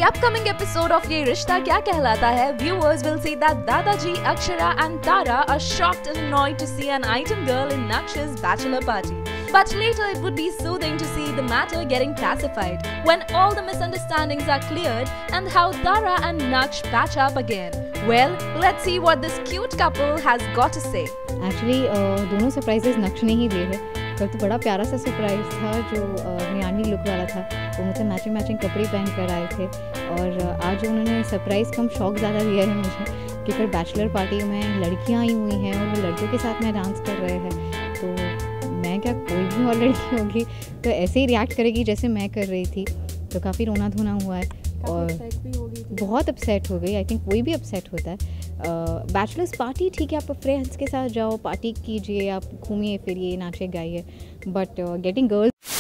upcoming episode of Ye Rishta Kya Kehlata Hai, viewers will see that Dadaji, Akshara and Tara are shocked and annoyed to see an item girl in Naksh's bachelor party. But later it would be soothing to see the matter getting pacified when all the misunderstandings are cleared and how Tara and Naksh patch up again. Well, let's see what this cute couple has got to say. Actually, दोनों surprises Naksh ने ही दिए हैं। कल तो बड़ा प्यारा सा surprise था जो नियानी लुक वाला था। वो मुझसे मैचिंग कपड़े पहन कर आए थे और आज उन्होंने सरप्राइज़ कम शौक ज़्यादा दिया है मुझे कि फिर बैचलर पार्टी में लड़कियाँ आई हुई हैं और वो लड़कियों के साथ में डांस कर रहे हैं, तो मैं क्या कोई भी और लड़की होगी तो ऐसे ही रिएक्ट करेगी जैसे मैं कर रही थी। तो काफ़ी रोना धोना हुआ है और बहुत अपसेट हो गई। आई थिंक कोई भी अपसेट होता है। बैचलर्स पार्टी ठीक है, आप फ्रेंड्स के साथ जाओ, पार्टी कीजिए, आप घूमिए फिरिए, नाचिए गाइए, बट गेटिंग गर्ल्स